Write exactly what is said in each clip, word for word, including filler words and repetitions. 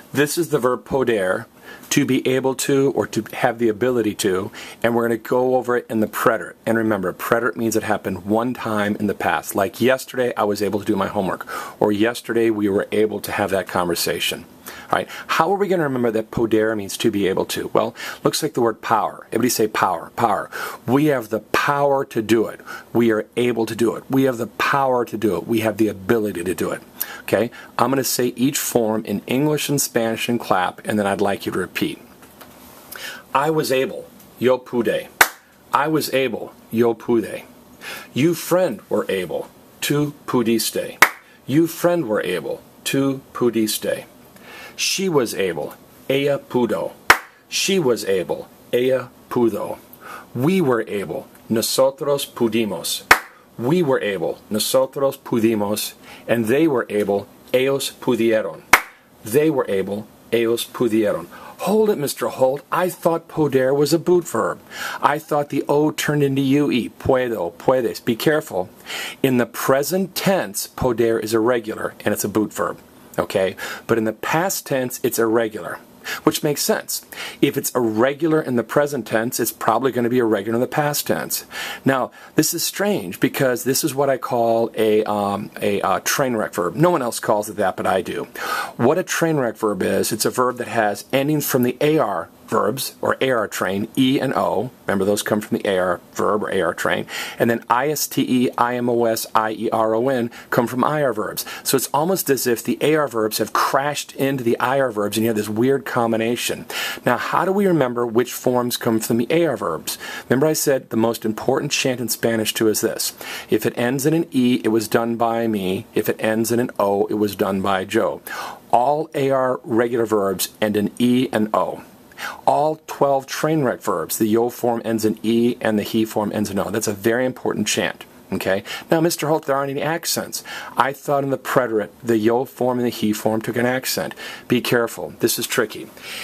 This is the verb poder, to be able to or to have the ability to, and we're going to go over it in the preterite. And remember, preterite means it happened one time in the past. Like yesterday, I was able to do my homework, or yesterday we were able to have that conversation. All right, how are we going to remember that poder means to be able to? Well, looks like the word power. Everybody say power, power. We have the power to do it. We are able to do it. We have the power to do it. We have the ability to do it. Okay, I'm going to say each form in English and Spanish and clap, and then I'd like you to repeat. I was able, yo pude. I was able, yo pude. You friend were able, tu pudiste. You friend were able, tu pudiste. She was able, ella pudo. She was able, ella pudo. We were able, nosotros pudimos. We were able, nosotros pudimos. And they were able, ellos pudieron. They were able, ellos pudieron. Hold it, Mister Holt. I thought poder was a boot verb. I thought the O turned into U E. Puedo, puedes. Be careful. In the present tense, poder is irregular, and it's a boot verb. Okay? But in the past tense, it's irregular, which makes sense. If it's irregular in the present tense, it's probably going to be irregular in the past tense. Now, this is strange because this is what I call a, um, a uh, train wreck verb. No one else calls it that, but I do. What a train wreck verb is, it's a verb that has endings from the A R verbs, or A R train, E and O. Remember, those come from the A R verb, or A R train. And then I S T E, I M O S, I E R O N come from I R verbs. So it's almost as if the A R verbs have crashed into the I R verbs, and you have this weird combination. Now, how do we remember which forms come from the A R verbs? Remember I said the most important chant in Spanish too is this. If it ends in an E, it was done by me. If it ends in an O, it was done by Joe. All A R regular verbs end in E and O. All twelve train wreck verbs, the yo form ends in E and the he form ends in O. That's a very important chant. Okay. Now, Mister Holt, there aren't any accents. I thought in the preterite, the yo form and the he form took an accent. Be careful. This is tricky.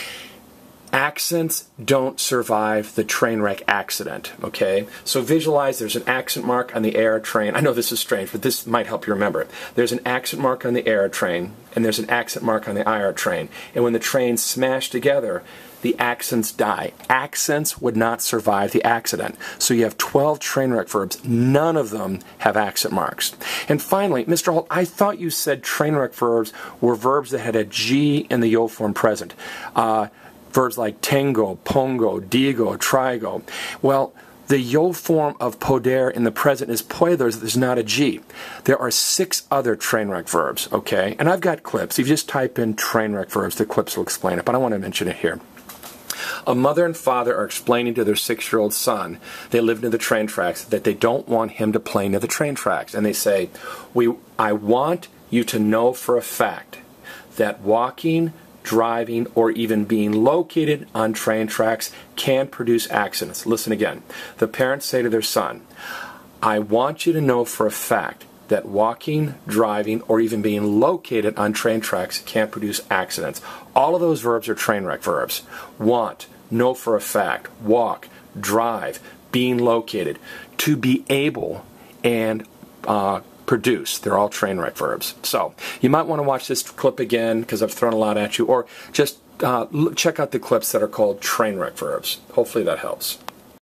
Accents don't survive the train wreck accident, okay? So visualize there's an accent mark on the A R train. I know this is strange, but this might help you remember it. There's an accent mark on the A R train, and there's an accent mark on the I R train. And when the trains smash together, the accents die. Accents would not survive the accident. So you have twelve train wreck verbs. None of them have accent marks. And finally, Mister Holt, I thought you said train wreck verbs were verbs that had a G in the yo form present. Uh, verbs like tengo, pongo, digo, trigo. Well, the yo form of poder in the present is puedo. There's not a G. There are six other train wreck verbs, okay? And I've got clips. If you just type in train wreck verbs, the clips will explain it, but I want to mention it here. A mother and father are explaining to their six-year-old son, they live near the train tracks, that they don't want him to play near the train tracks. And they say, "We, I want you to know for a fact that walking, driving, or even being located on train tracks can produce accidents." Listen again. The parents say to their son, "I want you to know for a fact that walking, driving, or even being located on train tracks can produce accidents." All of those verbs are train wreck verbs. Want, know for a fact, walk, drive, being located, to be able, and uh, produce. They're all train wreck verbs. So you might want to watch this clip again because I've thrown a lot at you, or just uh, check out the clips that are called train wreck verbs. Hopefully that helps.